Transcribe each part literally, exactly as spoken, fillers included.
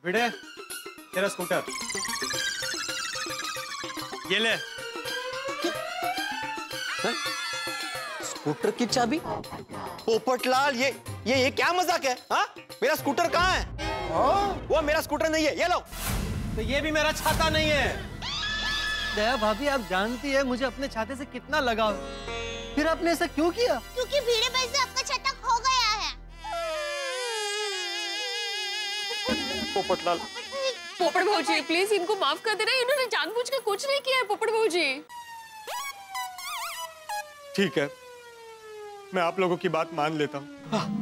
भिड़े, तेरा स्कूटर ये ले। स्कूटर की चाबी? पोपटलाल, ये ये ये क्या मजाक है? हाँ, मेरा स्कूटर कहाँ है? हाँ? वो मेरा स्कूटर नहीं है, ये लो। तो ये भी मेरा छाता नहीं है। दया भाभी, आप जानती है मुझे अपने छाते से कितना लगाव, फिर आपने ऐसा क्यों किया? क्योंकि भिड़े भाई से आपका छाता खो गया है। पोपटलाल, पोपट भौजी प्लीज इनको माफ कर देना, इन्होंने जानबूझ के कुछ नहीं किया है पोपट भौजी। ठीक है, मैं आप लोगों की बात मान लेता हूँ।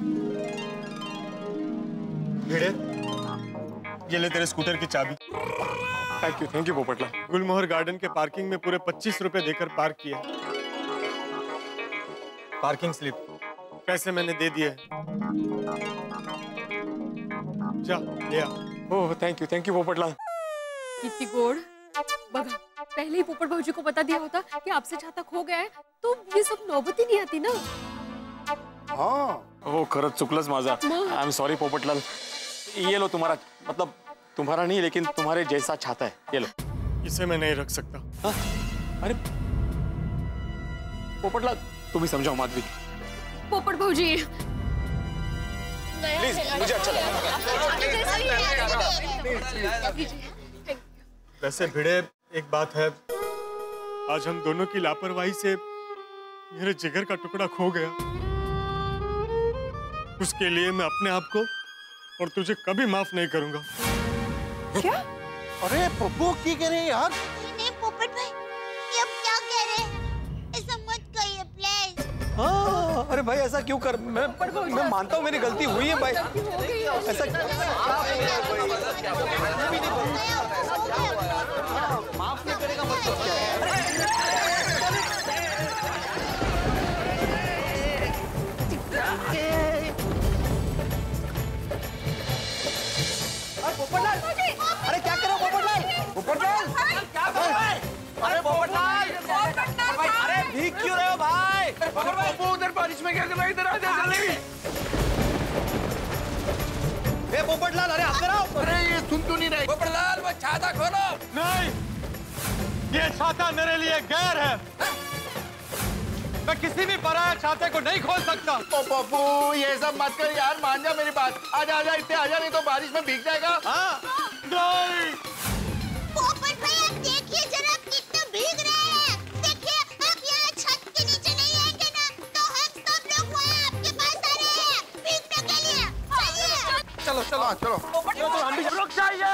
भिड़े, ये ले तेरे स्कूटर की चाबी। Thank you, thank you Popatlal. Gulmohar garden के पार्किंग में पूरे पच्चीस रुपए देकर पार्क किया। पार्किंग स्लिप, पैसे मैंने दे दिए। जा ले आ। Oh thank you, thank you Popatlal. कितनी गोड़ बगा, पहले ही पोपट भौजी को बता दिया होता कि आपसे छाता खो गया है तो ये सब नौबत ही नहीं आती ना। हाँ, ओह खरंच चुकलंच माझा। I am sorry Popatlal. ये लो तुम्हारा, मतलब तुम्हारा नहीं लेकिन तुम्हारे जैसा छाता है, ये लो। इसे मैं नहीं रख सकता। हाँ? अरे पोपटलाल, तुम ही समझाओ माधवी। पोपट भौजी प्लीज, मुझे अच्छा लगा। वैसे भिड़े, एक बात है, आज हम दोनों की लापरवाही से मेरे जिगर का टुकड़ा खो गया। उसके लिए मैं अपने आप को और तुझे कभी माफ नहीं करूंगा। क्या? अरे पप्पू की कह रहे यार? नहीं पोपट भाई, ये अब क्या कह रहे हैं? ऐसा मत कहिए प्लीज। हाँ, अरे भाई ऐसा क्यों कर? मैं मैं मानता हूँ मेरी गलती हुई है भाई। ऐसा माफ नहीं करेगा मतलब क्या है? पोपटलाल, अरे क्या करो पोपटलाल? पोपटलाल, क्या कर रहे हैं? अरे पोपटलाल, अरे भीग क्यों रहे हो भाई? पप्पू उधर बारिश में क्या कर रहा है? इधर आ जा जल्दी। ए पोपटलाल, अरे अंदर आओ। अरे ये सुन तो नहीं रहे। पोपटलाल वो छाता खोलो। नहीं, ये छाता मेरे लिए गैर है। मैं किसी भी पराया छाते को नहीं खोल सकता। ओ पप्पू ये सब मत कर यार, मान जा मेरी बात। आजा आजा, इतने आजा, नहीं तो बारिश में भीग जाएगा। हाँ, नहीं। पोपट भाई आप देखिए जरा कितना भीग रहे हैं। देखिए आप यहाँ छत के नीचे नहीं आएंगे ना तो हम सब लोग वहाँ आपके पास आ रहे हैं भीगने के लिए। चलिए। चलो चलो चलो। तो हम भी रुक जाइए।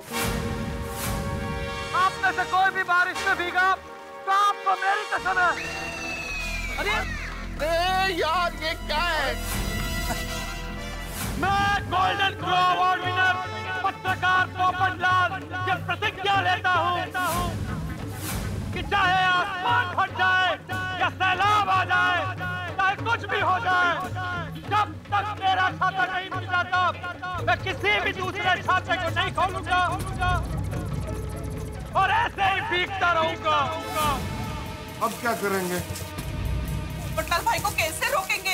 आप में से कोई भी बारिश में भीगा तो आपको मेरी कसम है। अरे ए यार ये क्या है? मैं गोल्डन ग्लो अवार्ड विनर पत्रकार पोपटलाल ये प्रतिज्ञा लेता हूँ कि चाहे आसमान फट जाए या सैलाब आ जाए, चाहे कुछ भी हो जाए, जब तक मेरा छाता नहीं मिल जाता मैं किसी भी दूसरे छाते को नहीं खोलूंगा और ऐसे ही भीगता रहूंगा। अब क्या करेंगे? पोपटलाल भाई को कैसे रोकेंगे?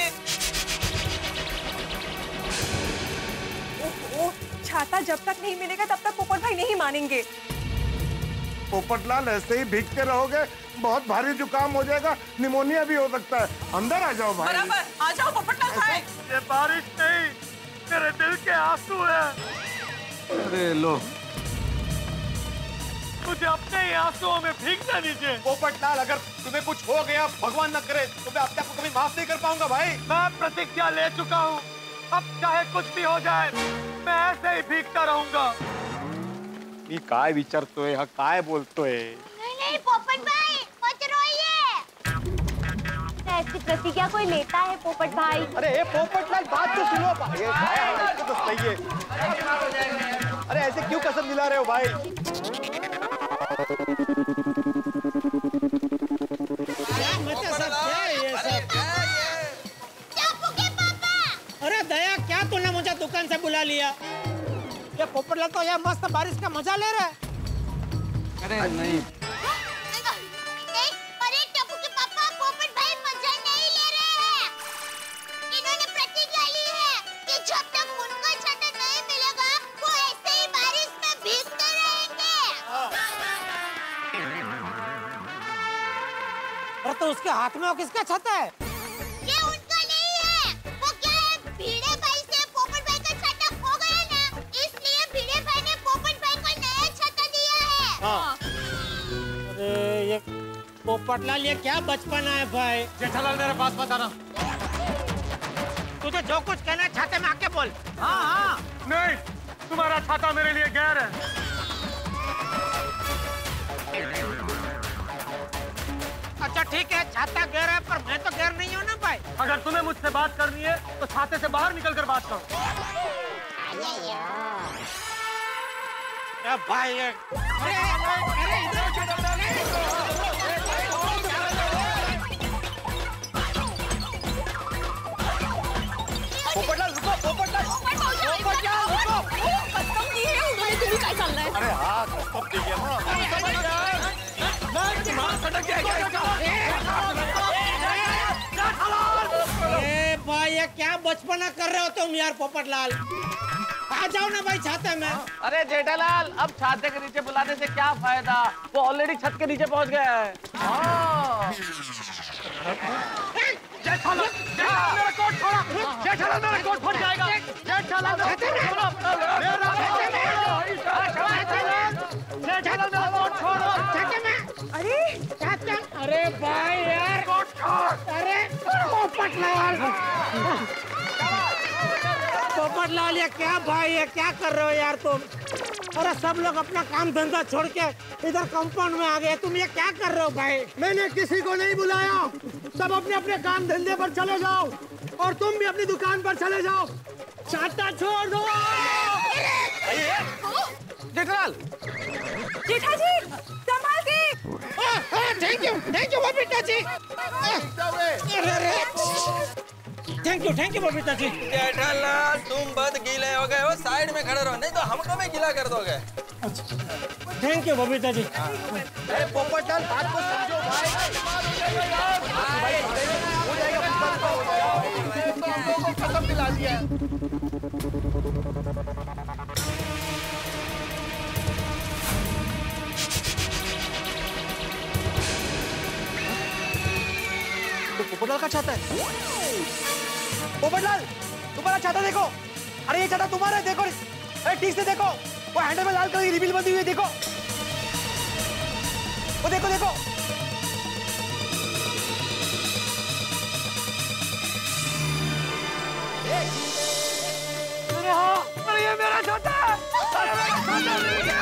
ओहो, छाता जब तक नहीं मिलेगा तब तक पोपट भाई नहीं मानेंगे। पोपटलाल ऐसे ही भीगते रहोगे, बहुत भारी जुकाम हो जाएगा, निमोनिया भी हो सकता है। अंदर आ जाओ भाई। बराबर, आ जाओ पोपटलाल भाई। ये बारिश नहीं, मेरे दिल के आंसू है। अरे लो, मुझे अपने ही आंसुओं में भीगने दीजिए। पोपटलाल अगर तुम्हें कुछ हो गया, भगवान न करे, तो मैं अपने आप को कभी माफ नहीं कर पाऊंगा भाई। मैं प्रतिज्ञा ले चुका हूँ, अब चाहे कुछ भी हो जाए मैं ऐसे ही भीगता रहूंगा। मी काय विचारतोय हा, काय बोलतोय? नहीं नहीं पोपट भाई मत रोइए। ऐसी प्रतिज्ञा कोई लेता है पोपट भाई? अरे ए पोपटलाल बात तो सुनो भाई। ये तो सही है। अरे ऐसे क्यों कसम दिला रहे हो भाई? अरे दया, क्या तूने मुझे दुकान से बुला लिया? ये पोपटलाल तो ये मस्त बारिश का मजा ले रहा है। अरे नहीं, नहीं, अरे टप्पू के पापा पोपट भाई मजा नहीं ले रहे हैं। इन्होंने प्रतिज्ञा ली है कि जब तक उनका छाता नहीं मिलेगा वो ऐसे ही उसके हाथ में वो किसका छाता है? ये उनका नहीं है। वो क्या है, भिड़े भाई से पोपट भाई का छाता खो गया ना, इसलिए भिड़े भाई ने पोपट भाई को नया छाता दिया है। हाँ। अरे ये पोपटलाल, ये क्या बचपना है भाई। जेठालाल मेरे पास मत आना। तुझे जो कुछ कहना है छाते में आके बोल। हाँ हाँ। नहीं, तुम्हारा छाता मेरे लिए गैर है। अच्छा ठीक है, छाता गैर है, पर मैं तो गैर नहीं हूँ ना भाई। अगर तुम्हें मुझसे बात करनी है तो छाते से बाहर निकल कर बात करो। अरे भाई ये- अरे अरे इधर पोपटलाल रुको, पोपटलाल पोपटलाल रुको। अरे हाँ, कस्टम ठीक है ना। ए भाई, ये क्या बचपना कर रहे हो तुम यार पोपटलाल। आ जाओ ना भाई छाते में। अरे जेठालाल, अब छाते के नीचे बुलाने से क्या फायदा, वो ऑलरेडी छत के नीचे पहुंच गया है। हाँ। जेठालाल, जेठालाल मेरा कोट छोड़ो। जेठालाल मेरा कोट फट जाएगा। जेठालाल मेरा कोट छोड़ो। मेरा जेठालाल मेरा कोट छोड़ो। छाते में। अरे छाते। अरे भाई यार, कोट छोड़। अरे पोपटलाल, पोपटलाल ये क्या भाई, ये क्या कर रहे हो यार तुम। अरे सब लोग अपना काम धंधा छोड़ के इधर कंपाउंड में आ गए, तुम ये क्या कर रहे हो भाई। मैंने किसी को नहीं बुलाया, सब अपने अपने काम धंधे पर चले जाओ और तुम भी अपनी दुकान पर चले जाओ। छाता छोड़ दो। जेठालाल, जेठा जी, संभाल के। Thank you, thank you Babita ji. Thank you, thank you Babita ji. Jethalal, तुम बहुत गीले हो गए हो, साइड में खड़े रहो, नहीं तो हमको भी गीला कर दोगे। Thank you Babita ji. अरे पोपटलाल, बात को समझो भाई। हो जाएगा, कसम दिला दिया। तो पोपटलाल का छाता है। पोपटलाल, तुम्हारा छाता देखो। अरे ये छाता तुम्हारा है, देखो। अरे ठीक से देखो, वो हैंडल में लाल कलर की रिबील बंधी हुई है, देखो। वो देखो देखो। अरे हाँ, अरे ये मेरा छाता है। अरे मेरा छाता मिल गया।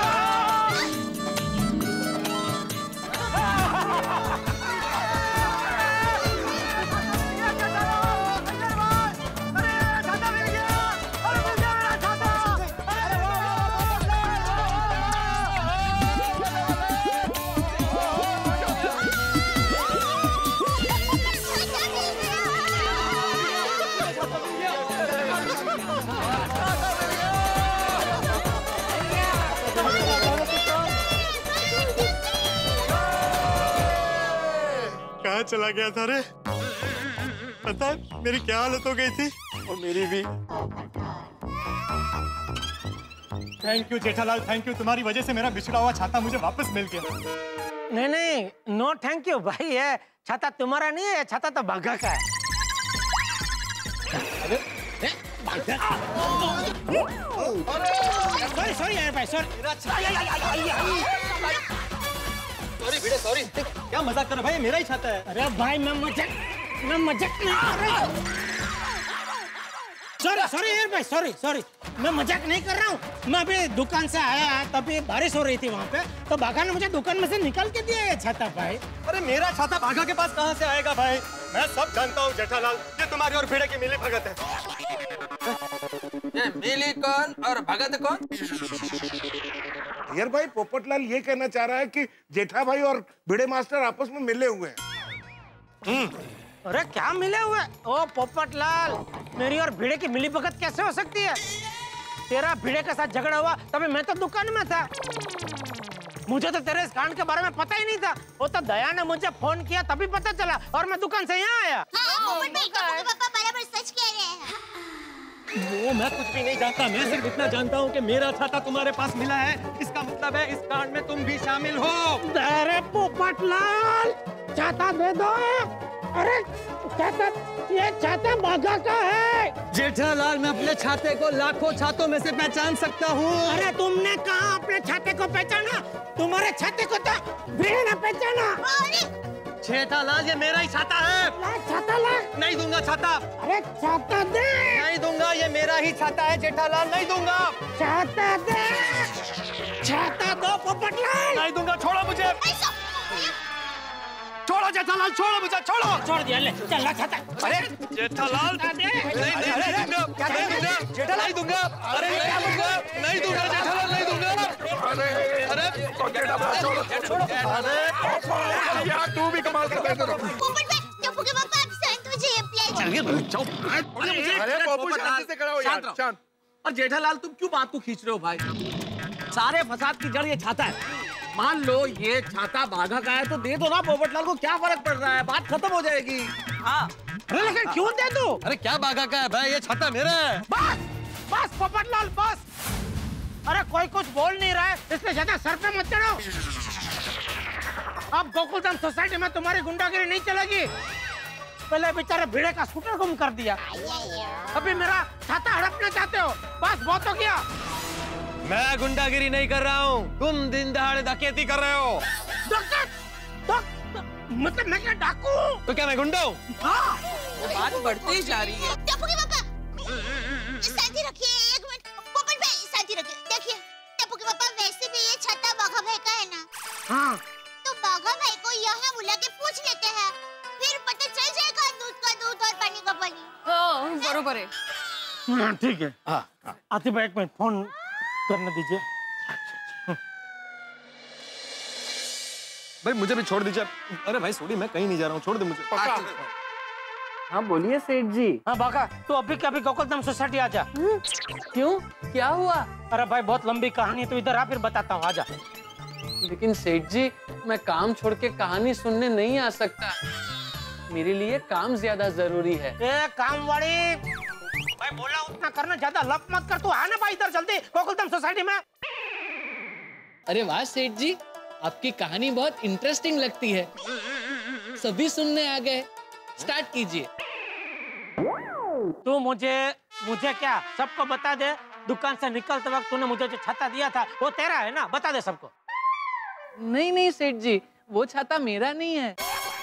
कहाँ चला गया था रे? पता है मेरी क्या हालत हो गई थी? और मेरी भी। Thank you Jethalal, thank you. तुम्हारी वजह से मेरा बिछड़ा हुआ छाता मुझे वापस मिल गया। नहीं नहीं, नो थैंक यू भाई, ये छाता तुम्हारा नहीं है, छाता तो भागा का है। सॉरी सॉरी यार भाई, सॉरी। सॉरी भिड़े, सॉरी। क्या मजाक कर रहे हो भाई, मेरा ही छाता है। अरे भाई मैं मजाक मैं मजाक नहीं कर रहा हूँ। सॉरी सॉरी यार भाई, सॉरी सॉरी, मैं मजाक नहीं कर रहा हूँ। मैं अभी दुकान से आया, तभी बारिश हो रही थी वहाँ पे, तो बाघा ने मुझे दुकान में से निकाल के दिया ये छाता भाई। अरे मेरा छाता बाघा के पास कहाँ से आएगा भाई? मैं सब जानता हूँ जेठालाल, ये तुम्हारी और भिड़े की मिली भगत है। ये मिली कौन और भगत कौन? यार भाई, पोपटलाल ये कहना चाह रहा है कि जेठा भाई और भिड़े मास्टर आपस में मिले हुए हैं। अरे क्या मिले हुए? ओ पोपटलाल, मेरी और भिड़े की मिली भगत कैसे हो सकती है? तेरा भिड़े के साथ झगड़ा हुआ तभी मैं तो दुकान में था। मुझे तो तेरे इस कांड के बारे में पता ही नहीं था। वो तो दया ने मुझे फोन किया तभी पता चला और मैं दुकान से यहाँ आया। हाँ, पोपट भाई, पापा बराबर सच कह रहे हैं। वो मैं कुछ भी नहीं जानता, मैं सिर्फ इतना जानता हूँ कि मेरा छाता तुम्हारे पास मिला है, इसका मतलब है इस कांड में तुम भी शामिल हो। अरे पोपटलाल, छाता दे दो। अरे छाता, ये छाता बाघा का है। जेठालाल, मैं अपने छाते को लाखों छातों में से पहचान सकता हूँ। अरे तुमने कहा अपने छाते को पहचाना? तुम्हारे छाते को तो भीड़ ने पहचाना। जेठालाल, ये मेरा ही छाता है। ला छाता ला। नहीं दूंगा छाता। अरे छाता दे। नहीं दूंगा, ये मेरा ही छाता है जेठालाल, नहीं दूंगा। छाता दे। छाता दो पोपटलाल। नहीं दूंगा, छोड़ो मुझे। छोड़ो जेठालाल, छोड़ो मुझे, छोड़ो। छोड़ दिया, ले चल ला छाता। अरे जेठालाल, नहीं नहीं नहीं दूंगा, नहीं दूंगा, नहीं दूंगा। अरे नहीं दूंगा, नहीं दूंगा जेठालाल, नहीं दूंगा। अरे अरे छोड़ो, अरे यार तू भी कमाल कर रहा है। पोपट भाई, टप्पू के पापा आप शांत हो जाइए प्लीज। चलिए जाओ। अरे बाबू शांति से खड़ा हो यार, शांत। और जेठालाल, तुम क्यों बात को खींच रहे हो भाई? सारे फसाद की जड़ ये छाता है। मान लो ये छाता बाघा का है तो दे दो ना पोपटलाल को, क्या फर्क पड़ रहा है, बात खत्म हो जाएगी। हाँ। अरे लेकिन क्यों दे दो? अरे क्या बाघा का है भाई, ये छाता मेरा है। बस बस पोपटलाल बस। अरे कोई कुछ बोल नहीं रहा है, इसलिए ज्यादा सर पे मत चढ़ो। अब गोकुलधाम सोसाइटी में तुम्हारी गुंडागिरी नहीं चलेगी। पहले बेचारे भिड़े का स्कूटर गुम कर दिया, अभी मेरा छाता हड़पना चाहते हो। बस बहुत हो गया। मैं गुंडागिरी नहीं कर रहा हूँ, तुम दिन दहाड़े डकैती कर रहे हो। डकैत? मतलब मैं क्या डाकू? तो क्या मैं गुंडा हूँ? हाँ। बात बढ़ती ही जा रही है। टप्पू के पापा शांति रखिए, एक मिनट। पोपट भाई शांति रखिए। देखिए टप्पू के पापा, वैसे भी ये छाता बाघा भाई का है ना। हाँ। तो बाघा भाई को यहाँ बुला के पूछ लेते हैं, फिर पता चल जाएगा दूध का दूध और पानी का पानी। हाँ बरोबर है। हाँ ठीक है। हाँ आतिफ भाई एक मिनट फोन करने दीजिए। भाई मुझे भी छोड़ दीजिए। अरे भाई सॉरी, मैं कहीं नहीं जा रहा हूँ, छोड़ दे मुझे। हाँ बोलिए सेठ जी। हाँ बाघा, तू अभी के अभी गोकुलधाम सोसाइटी आ जा। क्यों, क्या हुआ? अरे भाई बहुत लंबी कहानी है, तो इधर आ, फिर बताता हूँ, आजा। लेकिन सेठ जी, मैं काम छोड़ के कहानी सुनने नहीं आ सकता, मेरे लिए काम ज्यादा जरूरी है। ए काम वाली भाई, बोला उतना करना, ज्यादा लप मत कर। तू आ ना भाई इधर जल्दी गोकुलधाम सोसाइटी में। अरे वाह सेठ जी, आपकी कहानी बहुत इंटरेस्टिंग लगती है, सभी सुनने आ गए, स्टार्ट कीजिए। तू मुझे मुझे क्या सबको बता दे, दुकान से निकलते वक्त तूने मुझे जो छाता दिया था वो तेरा है ना, बता दे सबको। नहीं नहीं सेठ जी, वो छाता मेरा नहीं है।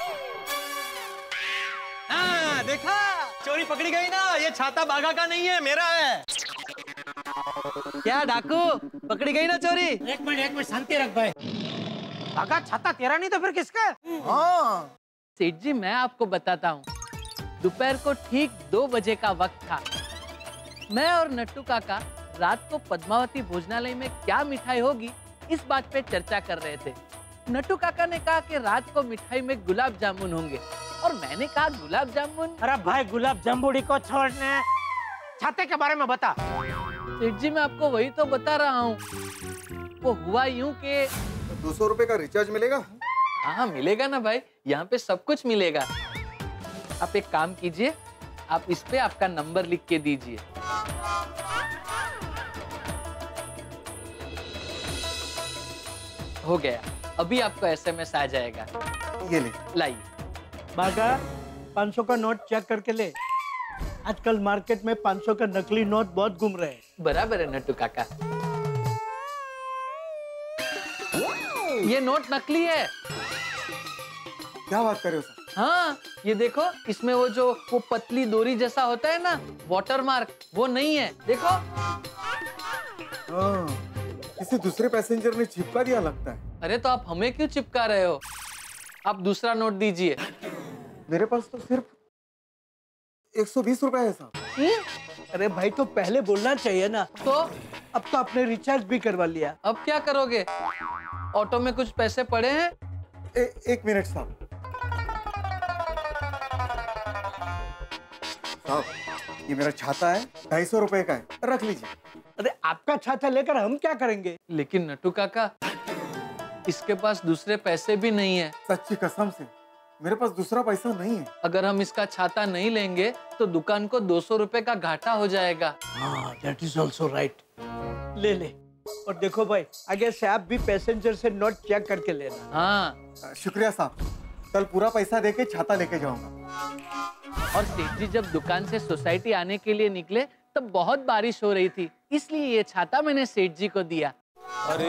हाँ देखा, चोरी पकड़ी गई ना, ये छाता बाघा का नहीं है, मेरा है। क्या डाकू, पकड़ी गई ना चोरी? एक मिनट एक मिनट शांति रख भाई। बाघा छाता तेरा नहीं तो फिर किसका? हाँ सेठ जी मैं आपको बताता हूँ, दोपहर को ठीक दो बजे का वक्त था। मैं और नट्टू काका रात को पद्मावती भोजनालय में क्या मिठाई होगी इस बात पे चर्चा कर रहे थे। नट्टू काका ने कहा कि रात को मिठाई में गुलाब जामुन होंगे, और मैंने कहा गुलाब जामुन। अरे भाई गुलाब जामुड़ी को छोड़ने, छाते के बारे में बता। सेठ जी मैं आपको वही तो बता रहा हूँ। वो हुआ यूं कि दो सौ रुपए का रिचार्ज मिलेगा? हाँ मिलेगा ना भाई, यहाँ पे सब कुछ मिलेगा। आप एक काम कीजिए, आप इस पे आपका नंबर लिख के दीजिए। हो गया, अभी आपको एसएमएस आ जाएगा। ये ले। लाइए। बाघा, पाँच सौ का नोट चेक करके ले। आजकल मार्केट में पाँच सौ का नकली नोट बहुत घूम रहे हैं। बराबर है नट्टू काका, ये नोट नकली है। क्या बात कर रहे हो सर? हाँ ये देखो, इसमें वो जो वो पतली डोरी जैसा होता है ना, वाटर मार्क, वो नहीं है, देखो। हाँ, किसी दूसरे पैसेंजर ने चिपका दिया लगता है। अरे तो आप हमें क्यों चिपका रहे हो? आप दूसरा नोट दीजिए। मेरे पास तो सिर्फ एक सौ बीस रुपए है साहब। अरे भाई तो पहले बोलना चाहिए ना। तो अब तो आपने रिचार्ज भी करवा लिया। अब क्या करोगे? ऑटो में कुछ पैसे पड़े हैं? ए, एक मिनट साहब। साहब ये मेरा छाता है, ढाई सौ रुपए का है, रख लीजिए। अरे आपका छाता लेकर हम क्या करेंगे? लेकिन नट्टू काका, इसके पास दूसरे पैसे भी नहीं है। सच्ची कसम से मेरे पास दूसरा पैसा नहीं है। अगर हम इसका छाता नहीं लेंगे तो दुकान को दो सौ रुपए का घाटा हो जाएगा। हाँ, that is also right। ले ले। और देखो भाई, आगे से आप भी पैसेंजर से नोट चेक करके लेना। हाँ शुक्रिया साहब। कल पूरा पैसा देके छाता लेके जाऊंगा। और सेठ जी जब दुकान से सोसाइटी आने के लिए निकले तब बहुत बारिश हो रही थी, इसलिए ये छाता मैंने सेठ जी को दिया। अरे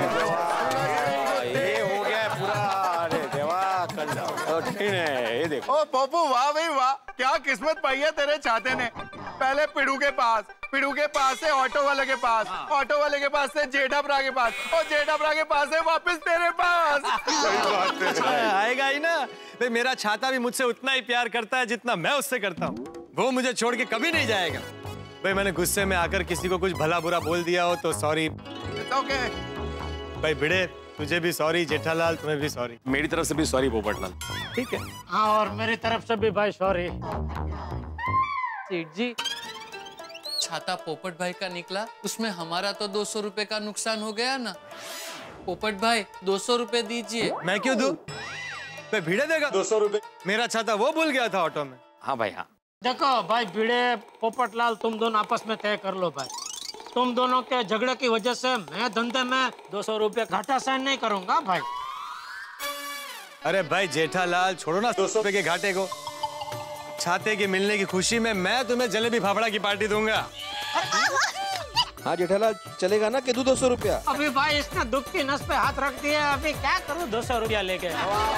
ये हो गया पूरा। अरे देवा, कल जाओ ठीक है। ये देखो। ओ पप्पू, वाह भाई वाह, क्या किस्मत पाई है तेरे छाते ने। पहले पिड़ू के पास, पिड़ू के पास से ऑटो वाले के पास, ऑटो वाले के पास से जेठाप्रा के पास, और जेठाप्रा के पास से वापस तेरे पास। आएगा ही ना भाई। मेरा छाता भी मुझसे उतना ही प्यार करता है जितना मैं उससे करता हूँ। वो मुझे छोड़ के कभी नहीं जाएगा। भाई मैंने गुस्से में आकर किसी को कुछ भला बुरा बोल दिया हो तो सॉरी। ओके भाई भिड़े, तुझे भी सॉरी, जेठालाल तुम्हें भी सॉरी। मेरी तरफ से भी सॉरी पोपटलाल। ठीक है। हाँ, और मेरी तरफ से भी भाई सॉरी। सेठ जी, छाता पोपट भाई का निकला, उसमें हमारा तो दो सौ रुपए का नुकसान हो गया ना। पोपट भाई दो सौ रुपए दीजिए। मैं क्यों दूं? मैं भिड़े देगा दो सौ रुपए। मेरा छाता वो भूल गया था ऑटो में। हाँ भाई हाँ। देखो भाई भिड़े पोपटलाल, तुम दोनों आपस में तय कर लो भाई। तुम दोनों के झगड़े की वजह से मैं धंधे में दो सौ रुपये घाटा सहन नहीं करूंगा भाई। अरे भाई जेठालाल, छोड़ो ना दो सौ रुपए के घाटे को। छाते के मिलने की खुशी में मैं तुम्हें जलेबी फाफड़ा की पार्टी दूंगा। हाँ जेठालाल, चलेगा ना कि दो दो सौ रुपया? अभी भाई इसने दुख की नस पे हाथ रख दिया, अभी क्या करूं दो सौ रुपया लेके।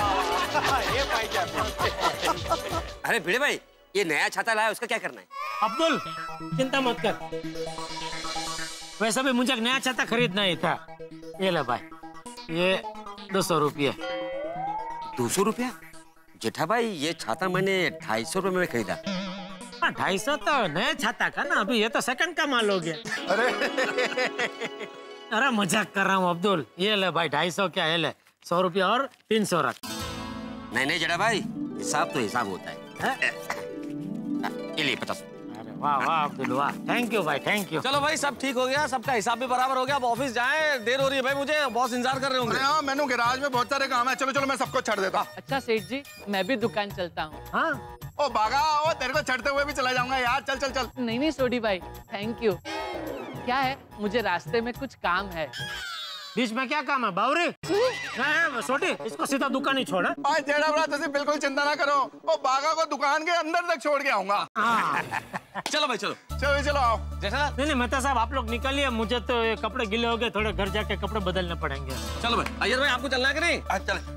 अरे भिड़े भाई, ये नया छाता लाया, उसका क्या करना है? अब्दुल चिंता मत कर, वैसे भी मुझे नया छाता खरीदना ही था। ये ले भाई, ये दो सौ रुपये। दो सौ रुपया? जेठा भाई, ये छाता मैंने ढाई सौ रुपये में खरीदा। ढाई सौ तो नया छाता का ना, अभी ये तो सेकंड का माल हो गया। अरे अरे मजाक कर रहा हूँ अब्दुल। ये ले भाई ढाई सौ क्या, ये ले सौ रुपया और तीन सौ रख। नहीं नहीं जेठा भाई, हिसाब तो हिसाब होता है, है? ये लिए पचास। अरे वाह वाह अब्दुल वाह, थैंक यू भाई, थैंक यू। चलो भाई, सब ठीक हो गया, सबका हिसाब भी बराबर हो गया। अब ऑफिस जाएं, देर हो रही है भाई, मुझे बॉस इंतजार कर रहे होंगे। हाँ, मैंने गैराज में बहुत सारे काम है। चलो चलो, मैं सबको छड़ देता हूँ। अच्छा सेठ जी, मैं भी दुकान चलता हूँ। हाँ ओ बागा, ओ तेरे को छड़ते हुए भी चला जाऊंगा यार। चल चल चल। नहीं नहीं सोडी भाई, थैंक यू। क्या है, मुझे रास्ते में कुछ काम है। बीच में क्या काम है बावरी? नहीं छोटी, इसको सीधा दुकान ही छोड़ा। आज जेड़ा बड़ा, तुझे बिल्कुल चिंता ना करो, ओ बागा को दुकान के अंदर तक छोड़ के आऊंगा। चलो भाई चलो चलो चलो आओ। जैसा नहीं नहीं मेहता साहब, आप लोग निकलिए, मुझे तो ये कपड़े गिले हो गए, थोड़े घर जाके कपड़े बदलने पड़ेंगे। चलो भाई। अय्यर भाई, आपको चलना है कि नहीं? चले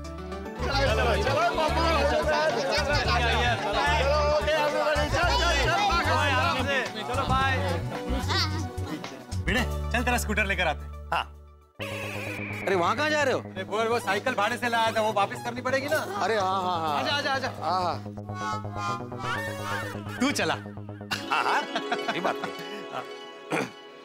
चलो बाय। भिड़े चल, तेरा स्कूटर लेकर आते हैं। हाँ। अरे वहाँ कहाँ जा रहे हो? अरे वो वो साइकिल भाड़े से लाया था, वो वापस करनी पड़ेगी ना। अरे हाँ हाँ हाँ। आजा आजा आजा। हाँ तू चला। हाँ हाँ, ये बात नहीं।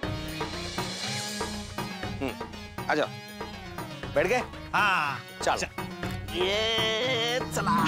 आजा, बैठ गए? हाँ चल। ये चला।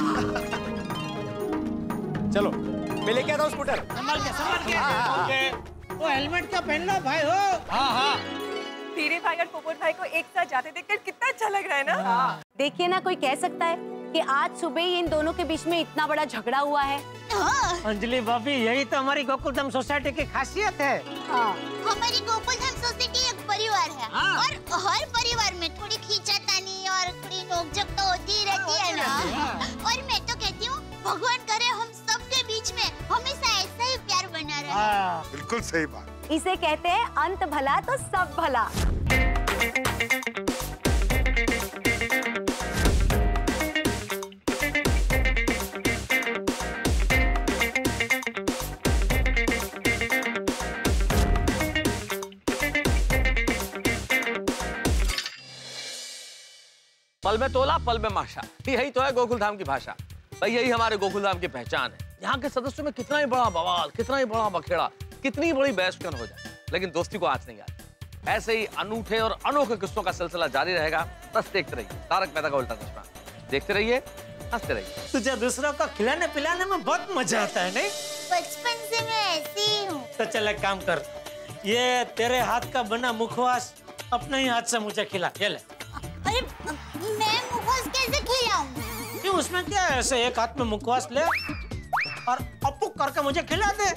चलो, मैं लेके आता हूँ स्कूटर। संभाल के संभाल के। वो हेलमेट क्या पहन लो भाई हो। हाँ हाँ। धीरे भाई और पोपट भाई को एक साथ जाते देखकर कितना अच्छा लग रहा है ना। देखिए ना, कोई कह सकता है कि आज सुबह ही इन दोनों के बीच में इतना बड़ा झगड़ा हुआ है। अंजलि भाभी, यही तो हमारी गोकुलधाम सोसाइटी की खासियत है। हाँ। हमारी गोकुलधाम सोसाइटी एक परिवार है। हाँ। और हर परिवार में थोड़ी खींचातानी और थोड़ी नोकझोंक तो होती ही रहती है ना। और मैं तो कहती हूँ, भगवान करे हम सबके बीच में हमेशा ऐसा ही प्यार बना रहे। बिल्कुल सही बात। इसे कहते हैं अंत भला तो सब भला। पल में तोला, पल में माशा, यही तो है गोकुलधाम की भाषा। भाई यही हमारे गोकुलधाम की पहचान है। यहाँ के सदस्यों में कितना ही बड़ा बवाल, कितना ही बड़ा बखेड़ा, कितनी बड़ी बहस क्यों न हो जाए, लेकिन दोस्ती को आज नहीं आती। ऐसे ही अनूठे और अनोखे किस्सों का सिलसिला जारी रहेगा। बस देखते रहिए तारक मेहता का उल्टा चश्मा। देखते रहिए, हंसते रहिए। तुझे दूसरों को खिलाने पिलाने में बहुत मजा आता है नहीं? बचपन से मैं ऐसी ही हूँ। तो चल एक काम कर, ये तेरे हाथ का बना मुखवास अपने ही हाथ से मुझे खिला। ये ले। अरे मैं मुखवास कैसे खिलाऊं? क्यों, उसमें क्या है, ऐसे एक हाथ में मुखवास ले और अपुक करके मुझे खिला दे।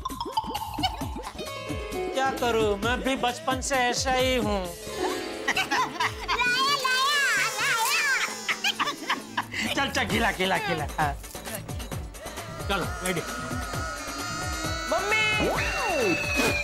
क्या करूं, मैं भी बचपन से ऐसा ही हूँ। चल अच्छा खिला खिला खिला हाँ। चलो रेडी। मम्मी